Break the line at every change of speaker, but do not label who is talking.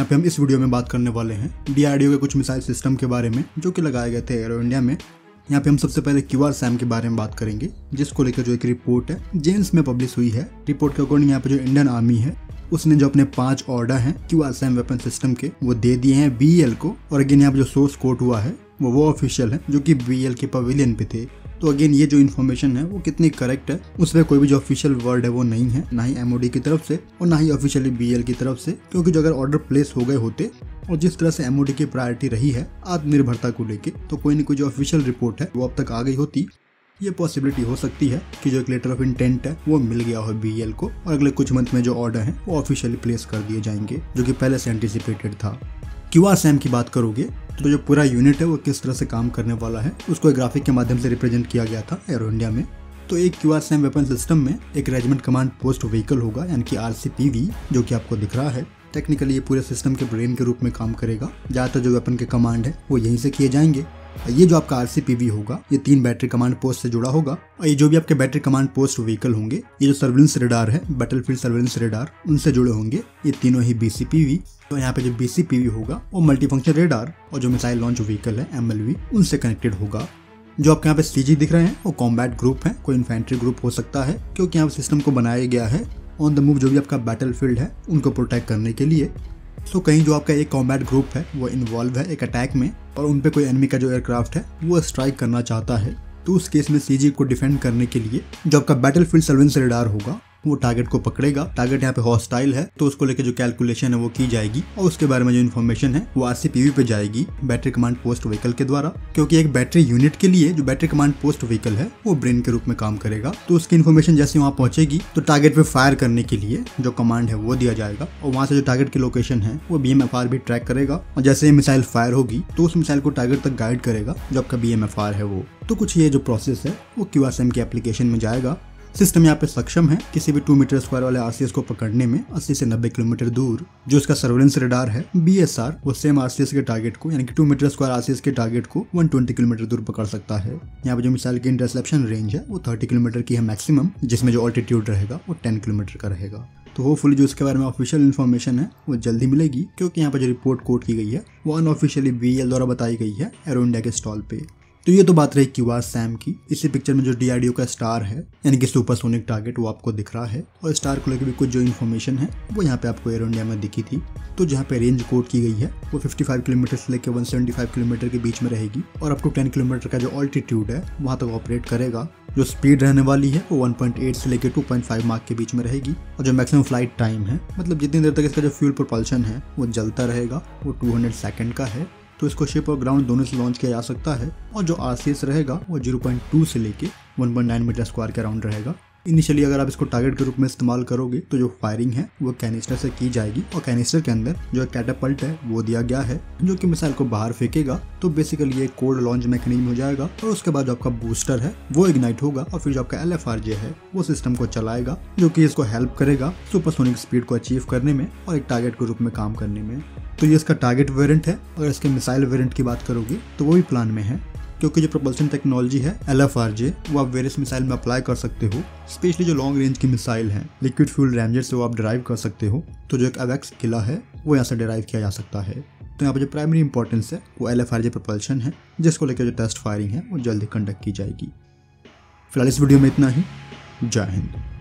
यहाँ पे हम इस वीडियो में बात करने वाले हैं डीआरडीओ के कुछ मिसाइल सिस्टम के बारे में जो कि लगाए गए थे एरो इंडिया में। यहाँ पे हम सबसे पहले QRSAM के बारे में बात करेंगे, जिसको लेकर जो एक रिपोर्ट है जेम्स में पब्लिश हुई है। रिपोर्ट के अकॉर्डिंग यहाँ पे जो इंडियन आर्मी है उसने जो अपने 5 ऑर्डर हैं QRSAM वेपन सिस्टम के वो दे दिए हैं BEL को। और अगेन यहाँ पे जो सोर्स कोड हुआ है वो ऑफिशियल है जो कि BEL के पवेलियन पे थे। तो अगेन ये जो इन्फॉर्मेशन है वो कितनी करेक्ट है उस पर कोई भी जो ऑफिशियल वर्ड है वो नहीं है, ना ही MOD की तरफ से और ना ही ऑफिशियली BEL की तरफ से। क्योंकि जो अगर ऑर्डर प्लेस हो गए होते और जिस तरह से MOD की प्रायोरिटी रही है आत्मनिर्भरता को लेके, तो कोई न कोई जो ऑफिशियल रिपोर्ट है वो अब तक आ गई होती। ये पॉसिबिलिटी हो सकती है कि जो एक लेटर ऑफ इंटेंट है वो मिल गया हो BEL को और अगले कुछ मंथ में जो ऑर्डर है वो ऑफिशियली प्लेस कर दिए जाएंगे, जो कि पहले से एंटिसिपेटेड था। QRSAM की बात करोगे तो जो पूरा यूनिट है वो किस तरह से काम करने वाला है उसको एक ग्राफिक के माध्यम से रिप्रेजेंट किया गया था एरो इंडिया में। तो एक QRSAM वेपन सिस्टम में एक रेजिमेंट कमांड पोस्ट व्हीकल होगा, यानी कि RCPV, जो कि आपको दिख रहा है। टेक्निकली ये पूरे सिस्टम के ब्रेन के रूप में काम करेगा। ज़्यादातर जो वेपन के कमांड है वो यहीं से किए जाएंगे। ये जो आपका RCPV होगा ये 3 बैटरी कमांड पोस्ट से जुड़ा होगा। और ये जो भी आपके बैटरी कमांड पोस्ट व्हीकल होंगे, ये जो सर्विलेंस रेडार है, बैटलफील्ड सर्विलेंस रेडार, उनसे जुड़े होंगे। ये तीनों ही BCPV। तो यहाँ पे जो BCPV होगा वो मल्टीफंक्शन रेडार और जो मिसाइल लॉन्च व्हीकल है MLV उनसे कनेक्टेड होगा। जो आपके यहाँ पे CG दिख रहे हैं वो कॉम्बैट ग्रुप है, कोई इन्फेंट्री ग्रुप हो सकता है, क्योंकि यहाँ सिस्टम को बनाया गया है ऑन द मूव जो भी आपका बैटलफील्ड है उनको प्रोटेक्ट करने के लिए। सो कहीं जो आपका एक कॉम्बैट ग्रुप है वो इन्वॉल्व है एक अटैक में और उन पे कोई एनिमी का जो एयरक्राफ्ट है वो स्ट्राइक करना चाहता है, तो उस केस में CG को डिफेंड करने के लिए जो आपका बैटलफील्ड सर्विलेंस रेडार होगा वो टारगेट को पकड़ेगा। टारगेट यहाँ पे हॉस्टाइल है तो उसको लेकर जो कैलकुलेशन है वो की जाएगी और उसके बारे में जो इन्फॉर्मेशन है वो RCPV पे जाएगी बैटरी कमांड पोस्ट व्हीकल के द्वारा। क्योंकि एक बैटरी यूनिट के लिए जो बैटरी कमांड पोस्ट व्हीकल है वो ब्रेन के रूप में काम करेगा, तो उसकी इन्फॉर्मेशन जैसे वहाँ पहुंचेगी तो टारगेट पे फायर करने के लिए जो कमांड है वो दिया जाएगा और वहाँ से जो टारगेट की लोकेशन है वो BMFR भी ट्रैक करेगा। और जैसे मिसाइल फायर होगी तो उस मिसाइल को टारगेट तक गाइड करेगा जो आपका BMFR है वो। तो कुछ ये जो प्रोसेस है वो QRSAM की एप्लीकेशन में जाएगा। सिस्टम यहाँ पे सक्षम है किसी भी 2 मीटर स्क्वायर वाले RCS को पकड़ने में 80 से 90 किलोमीटर दूर। जो इसका सर्वेलेंस रेडार है BSR वो सेम RCS के टारगेट को, यानी कि 2 मीटर स्क्वायर RCS के टारगेट को 120 किलोमीटर दूर पकड़ सकता है। यहाँ पे जो मिसाइल की इंटरसेप्शन रेंज है वो 30 किलोमीटर की है मैक्सिमम, जिसमें जो ऑल्टीट्यूड रहेगा वो 10 किलोमीटर का रहेगा। तो होपफुली जो इसके बारे में ऑफिशियल इन्फॉर्मेशन है वो जल्दी मिलेगी, क्योंकि यहाँ पे जो रिपोर्ट कोट की गई है वो अनऑफिशियली BEL द्वारा बताई गई है एरो इंडिया के स्टॉल पे। तो ये तो बात रही QRSAM की। इसी पिक्चर में जो DRDO का स्टार है यानी कि सुपरसोनिक टारगेट वो आपको दिख रहा है और स्टार को लेकर भी कुछ जो इन्फॉर्मेशन है वो यहाँ पे आपको एरो इंडिया में दिखी थी। तो जहाँ पे रेंज कोड की गई है वो 55 किलोमीटर से लेकर 175 किलोमीटर के बीच में रहेगी और अप टू 10 किलोमीटर का जो ऑल्टीट्यूड है वहाँ तक ऑपरेट करेगा। जो स्पीड रहने वाली है वो 1.8 से लेकर 2.5 मार्क के बीच में रहेगी और जो मैक्सिमम फ्लाइट टाइम है, मतलब जितनी देर तक इसका जो फ्यूल प्रोपल्शन है वो जलता रहेगा, वो 200 सेकंड का है। तो इसको शिप और ग्राउंड दोनों से लॉन्च किया जा सकता है और जो RCS रहेगा वो 0.2 से लेके 1.9 मीटर स्क्वायर के अराउंड रहेगा। इनिशियली अगर आप इसको टारगेट के रूप में इस्तेमाल करोगे तो जो फायरिंग है वो कैनिस्टर से की जाएगी और कैनिस्टर के अंदर जो कैटापल्ट है वो दिया गया है जो कि मिसाइल को बाहर फेंकेगा। तो बेसिकली ये कोल्ड लॉन्च मैकेनिज्म हो जाएगा और उसके बाद जो आपका बूस्टर है वो इग्नाइट होगा और फिर जो आपका LFRJ है वो सिस्टम को चलाएगा, जो कि इसको हेल्प करेगा सुपरसोनिक स्पीड को अचीव करने में और एक टारगेट के रूप में काम करने में। तो ये इसका टारगेट वेरिएंट है। अगर इसके मिसाइल वेरिएंट की बात करोगे तो वो भी प्लान में है, क्योंकि जो प्रोपल्शन टेक्नोलॉजी है LFRJ वो आप वेरियस मिसाइल में अप्लाई कर सकते हो। स्पेशली जो लॉन्ग रेंज की मिसाइल है लिक्विड फ्यूल रैमजेट से वो आप डिराइव कर सकते हो। तो जो एक AWACS किला है वो यहाँ से डिराइव किया जा सकता है। तो यहाँ पर जो प्राइमरी इंपॉर्टेंस है वो LFRJ प्रोपल्शन है, जिसको लेकर जो टेस्ट फायरिंग है वो जल्दी कंडक्ट की जाएगी। फिलहाल इस वीडियो में इतना ही। जय हिंद।